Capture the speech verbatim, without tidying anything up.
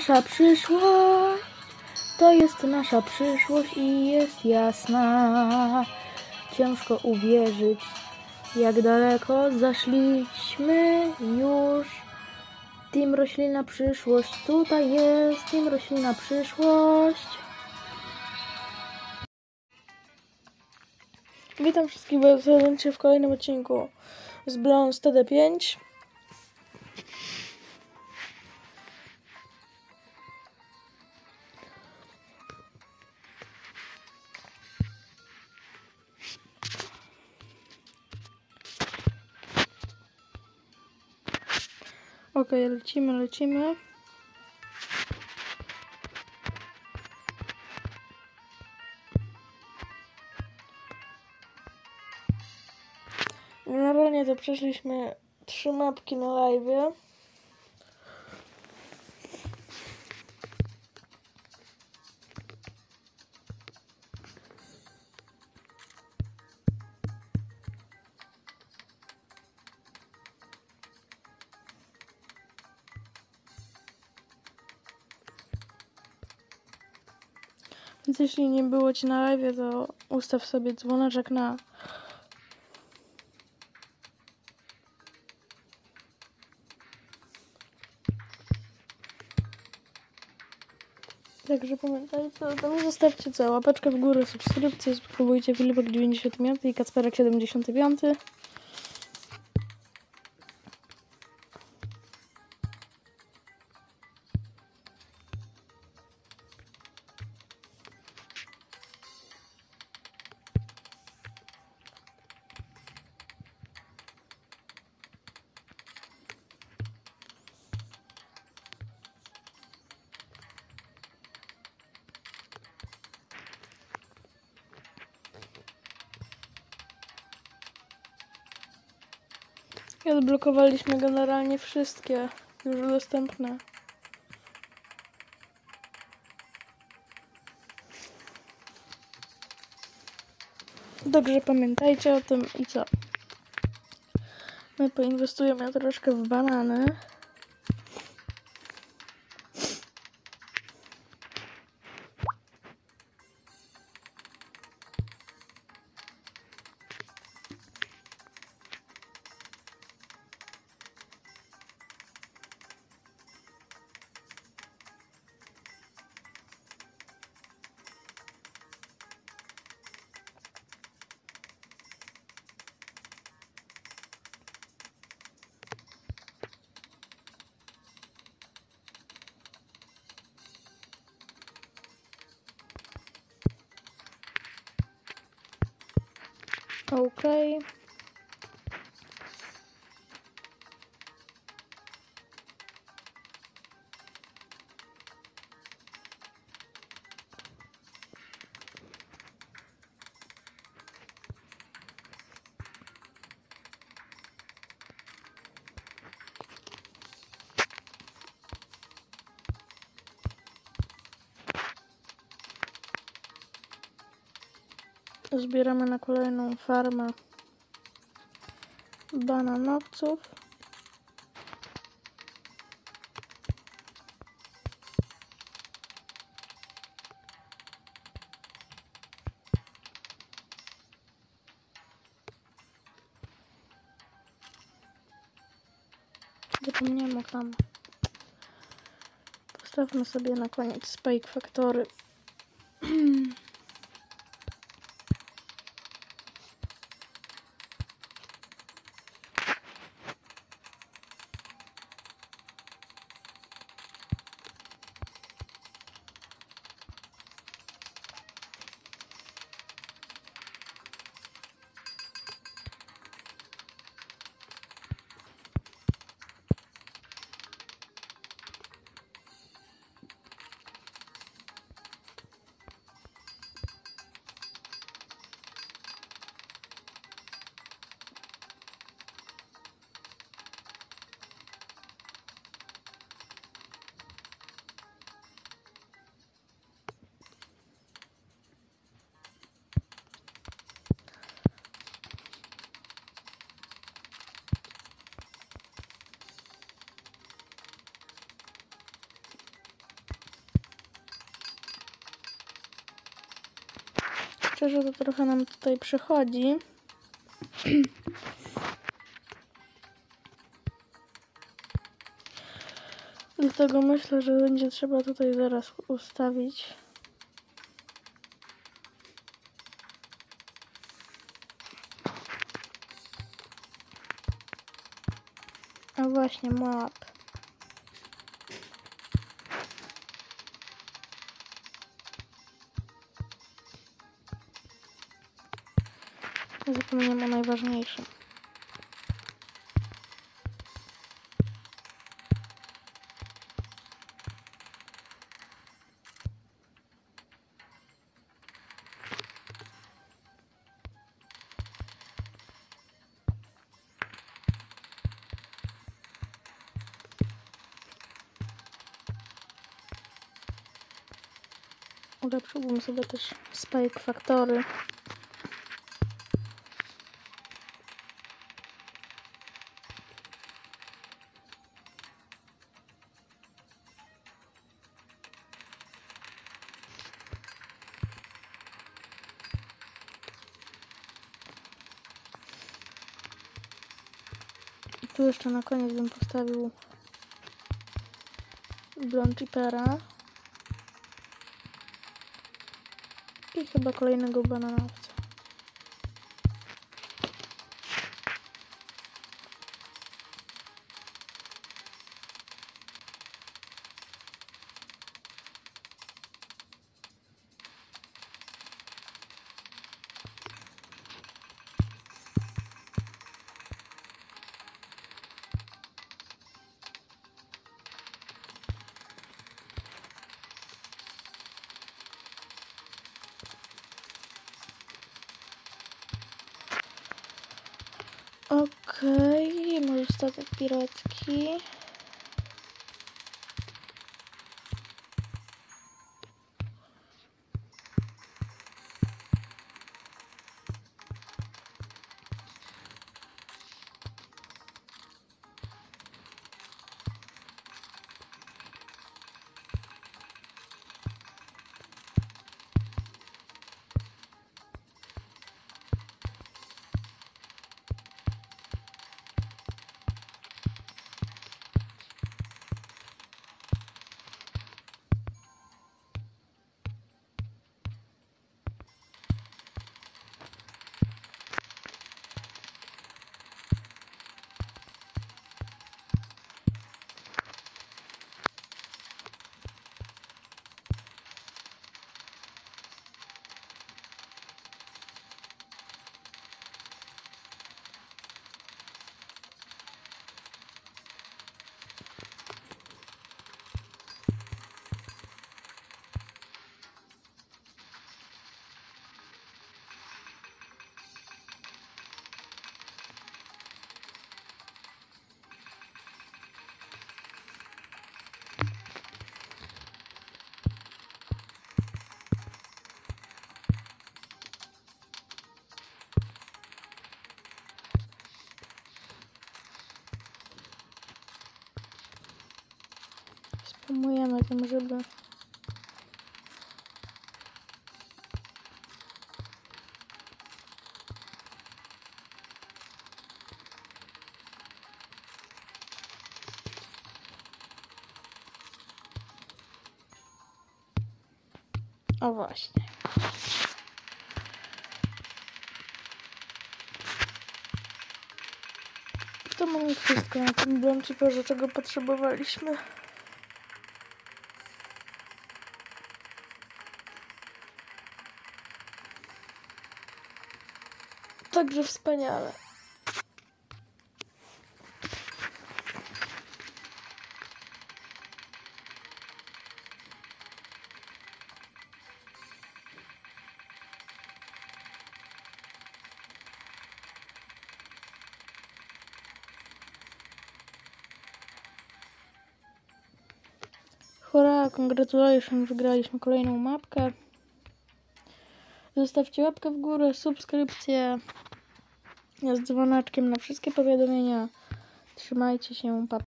nasza przyszłość, to jest nasza przyszłość i jest jasna. Ciężko uwierzyć, jak daleko zaszliśmy już. Team Roślinna Przyszłość, tutaj jest Team Roślinna Przyszłość. Witam wszystkich bardzo serdecznie w kolejnym odcinku z Bloons T D pięć. Ok, lecimy, lecimy. Generalnie to przeszliśmy trzy mapki na live'ie. Więc jeśli nie było Ci na live'ie, to ustaw sobie dzwoneczek na Także pamiętajcie, to zostawcie co, łapeczkę w górę, subskrypcję, spróbujcie Filipek dziewięćdziesiąt pięć i Kacperek siedemdziesiąt pięć. I odblokowaliśmy generalnie wszystkie już dostępne. Także pamiętajcie o tym i co? My poinwestujemy troszkę w banany. Okej. Okay. Zbieramy na kolejną farmę bananowców. Zapomniałem o tam. Postawmy sobie na koniec Spike Factory. szczerze, to trochę nam tutaj przychodzi. Dlatego myślę, że będzie trzeba tutaj zaraz ustawić. A właśnie, map. Zapomniałem o najważniejszym. Ulepszyłbym sobie też Spike Factory. I tu jeszcze na koniec bym postawił Bronchipera. I chyba kolejnego bananowca. Okej, okay, może statek piracki. Spamujemy tym, żeby o właśnie. To mamy wszystko na tym Bronchiperze, czego potrzebowaliśmy. Także wspaniale. Hurra, congratulations, wygraliśmy kolejną mapkę. Zostawcie łapkę w górę, subskrypcję z dzwoneczkiem na wszystkie powiadomienia. Trzymajcie się, pa.